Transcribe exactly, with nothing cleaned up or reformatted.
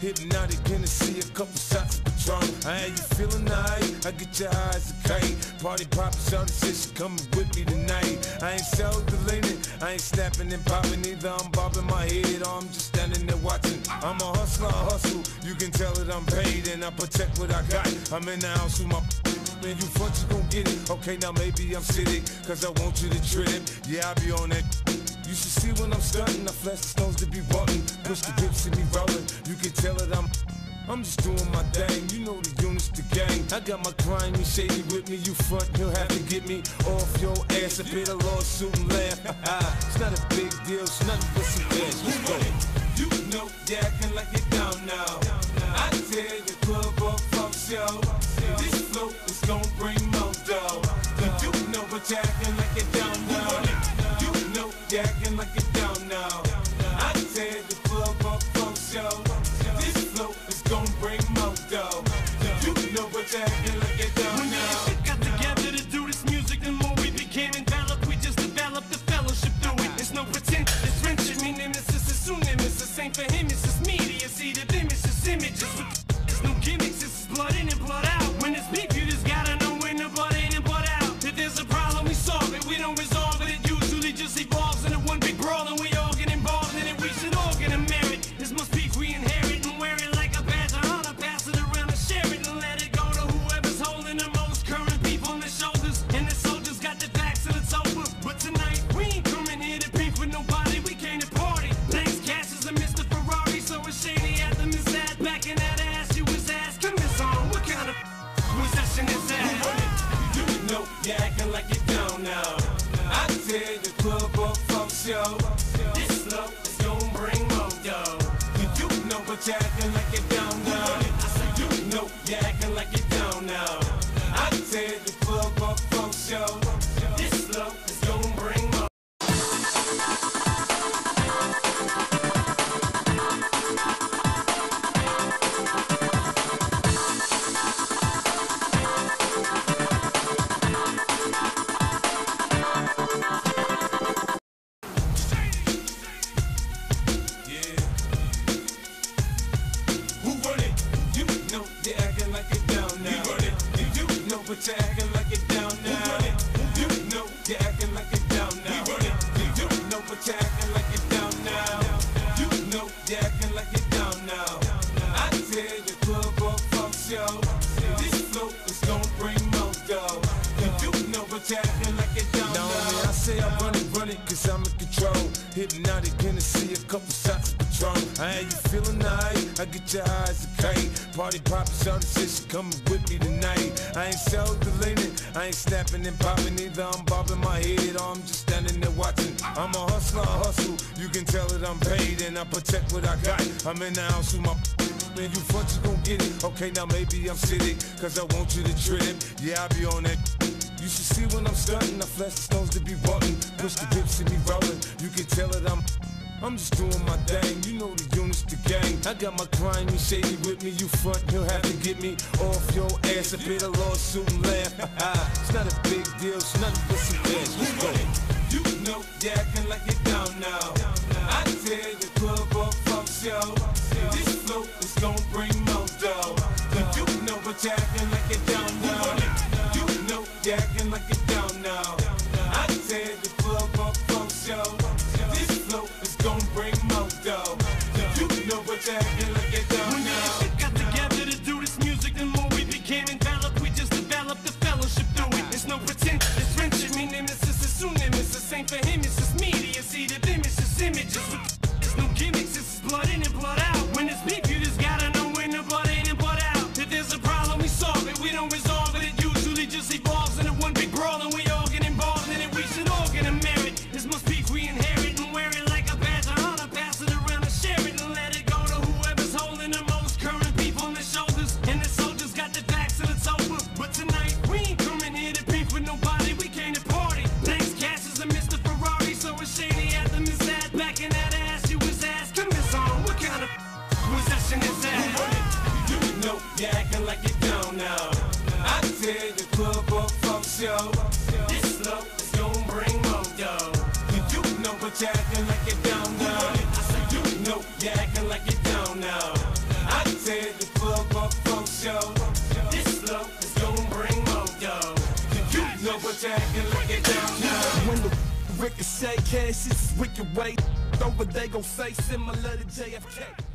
hypnotic Hennessy, a couple shots of Patron. I had you feeling nice, I get your eyes a kite. Party poppin', shawty said she coming with me tonight. I ain't self-deleting, I ain't snapping and popping either. I'm bobbing my head or I'm just standing there watching. I'm a hustler, I hustle, you can tell that I'm paid and I protect what I got. I'm in the house with my man, you front, you gon' get it. Okay, now maybe I'm sitting, cause I want you to trip. Yeah, I be on that. You should see when I'm stunting, I flash the stones to be wanting. Push the whip, see me rolling, you can tell that I'm I'm just doing my thing, you know the units, the gang. I got my crime and shady with me, you front, you'll have to get me off your ass. I pay the lawsuit and laugh, it's not a big deal, it's nothing but some cash. Let's go. You know you're acting like you don't know. I tear the club up from show. This flow is gon' bring more dough. You know what you're acting like you don't know. You know you're acting like you don't know. I tear the club up from show. This flow is gon' bring more dough. You know what you're acting like you don't know. When we got together to do this music, the more we became enveloped, we just developed the fellowship through it. It's no pretend, it's friendship, me nemesis, it's soon nemesis. Same for him, it's just media, see the them, it's just images. It's no gimmicks, it's blood in and blood out. When it's beef, you just gotta know when the blood in and blood out. If there's a problem, we solve it, we don't resolve it. It usually just evolves into one big brawl, and we all get involved in it. We should all get a merit. This must beef we inherit and wear it like a badge of honor. Pass it around and share it and let it go to whoever's holding the most current beef on their shoulders. And the soldiers got their backs and it's over. But tonight we ain't coming here to beef with nobody. We came to party. Thanks, Cash is a Mister Ferrari, so it's shady at the miss that back in that ass. You was asking this on what kind of possession is that? You know you're acting like you don't know. I tear the club up from show. This flow is gon' bring more dough. You know what you're acting like you don't know. You know you're acting like you don't know. I tear the club up from show. This flow is gon' bring more. But you're acting like you down now. You know you're acting like you down now. You know but you're acting like you down now. You know you're acting like you down now. I tear the club up from show. This flow is gon' bring more dough. You know but you're acting like you down now. Now man, I say I run it, run it, cause I'm in control. Hypnotic Hennessy, a couple shots of Patron. I had you feeling nice, I get your eyes a kite. Party poppin', shawty said she coming with me tonight. I ain't self-deleting, I ain't snapping and popping either. I'm bobbing my head or I'm just standing there watching. I'm a hustler, I hustle, you can tell that I'm paid and I protect what I got. I'm in the house with my man, you front, you gon' get it. Okay, now maybe I'm sitting, cause I want you to trip. Yeah, I be on that. You should see when I'm stunting, I flash the stones to be wanting. Push the whip, see me rolling, you can tell that I'm I'm just doing my thing, you know the units, the gang. I got my crime and shady with me, you front, you'll have to get me off your ass. I pay the lawsuit and laugh, it's not a big deal, it's nothing but some cash. Let's go. You know you're acting like you don't know. I tear the club up from show. This flow is gon' bring more dough. You know but you're acting like you don't know. You know you're acting like you don't know. I tear the club up from show. This flow is gon' bring more dough. You know what you're acting like you don't know. When we got together to do this music, the more we became enveloped, we just developed the fellowship through it. It's no pretend, it's friendship, me nemesis, it's soon nemesis. Same for him, it's just media, see the them, it's just images. It's no gimmicks, it's blood in and blood out. When it's beef, you just gotta know when the blood in and blood out. If there's a problem, we solve it, we don't resolve it. It usually just evolves into one big brawl, and we all get involved in it. We should all get a merit. This must beef we inherit and wear it like a badge of honor. Pass it around and share it and let it go to whoever's holding the most current beef on their shoulders. And the soldiers got their backs and it's over. But tonight we ain't coming here to beef with nobody. We came to party. Thanks, Cash is a Mister Ferrari, so it's shady at the miss that back in that ass. You was asking this on what kind of possession is that? You know you're acting like you don't know. I tear the club up from show. This flow is gon' bring more dough. You know but you're acting like you don't know. You know you're acting like you don't know. I know what you're acting like you don't know. When the ricochet cash is wicked way over, they gon' say similar to J F K.